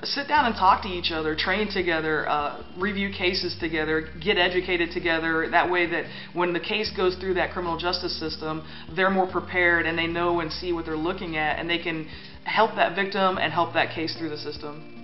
sit down and talk to each other, train together, review cases together, get educated together. That way that when the case goes through that criminal justice system, they're more prepared and they know and see what they're looking at, and they can help that victim and help that case through the system.